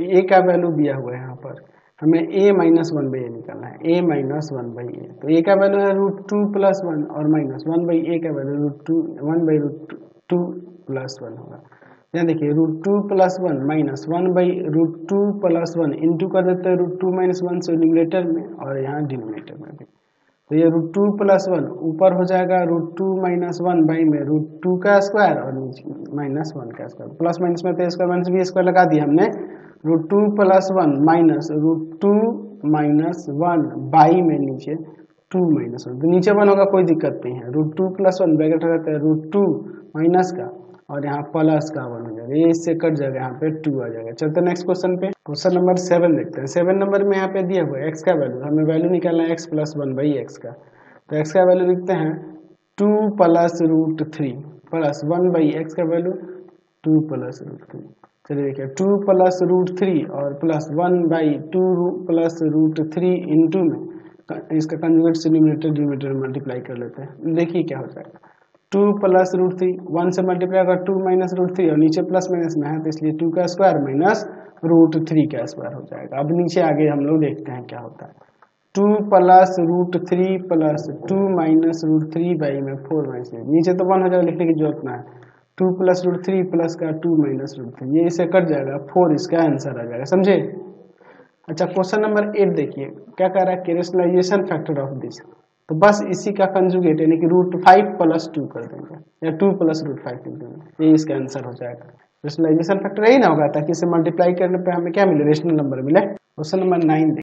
ए का वैल्यू दिया हुआ है यहाँ पर, हमें a minus one by A निकालना है, a minus one by A. तो a का वैल्यू है √2 प्लस वन और माइनस वन बाई ए का वैल्यू √2 प्लस वन होगा। यहाँ देखिए √2 plus one minus one by √2 plus one into कर देते हैं √2 माइनस वन से न्यूमरेटर में और यहाँ डिनोमिनेटर में भी। तो ये √2 प्लस वन ऊपर हो जाएगा √2 माइनस वन बाई में √2 का स्क्वायर और नीचे माइनस वन का स्क्वायर, प्लस माइनस में तो स्क्वायर माइनस भी स्क्वायर लगा दिया हमने। √2 plus one minus √2 minus one by में नीचे 2 माइनस वन, तो नीचे वन होगा कोई दिक्कत नहीं है। √2 प्लस वन ब्रैकेट रहता है √2 माइनस का और यहाँ प्लस का वन हो जाएगा, ये इससे कट जाएगा, यहाँ पे 2 आ जाएगा। चलते नेक्स्ट क्वेश्चन पे, क्वेश्चन नंबर 7 देखते हैं। 7 नंबर में यहाँ पे दिया हुआ है एक्स का वैल्यू, हमें वैल्यू निकालना है x plus one by x का। तो एक्स का वैल्यू लिखते हैं 2 plus √3 plus one by x का वैल्यू 2 प्लस √3। चलिए देखिए 2 प्लस √3 और plus one by 2 plus √3 into में इसका कंजुगेट से न्यूमरेटर डिनोमिनेटर मल्टीप्लाई कर लेते हैं। देखिए क्या हो जाएगा, 2 प्लस √3 1 से मल्टीप्लाई होगा 2 माइनस √3 और नीचे प्लस माइनस में है तो इसलिए 2 का स्क्वायर माइनस √3 का स्क्वायर हो जाएगा। अब नीचे आगे हम लोग देखते हैं क्या होता है। 2 प्लस √3 प्लस 2 माइनस √3 बाई में 4 माइनस, नीचे तो 1 हो जाएगा, लिखने की जरूरत ना है। 2 प्लस √3 प्लस का 2 माइनस √3, ये इसे कट जाएगा, 4 इसका आंसर आ जाएगा, समझे। अच्छा क्वेश्चन नंबर 8 देखिए क्या कह रहा है कि रेशनलाइजेशन फैक्टर ऑफ दिस, तो बस इसी का कंजुगेट यानी कि √5 प्लस 2 कर देंगे या 2 प्लस √5 कर देंगे, ये इसका आंसर हो जाएगा। रेशनलाइजेशन फैक्टर यही ना होगा ताकि इसे मल्टीप्लाई करने पे हमें क्या मिले, रेशनल नंबर मिले। Question number 9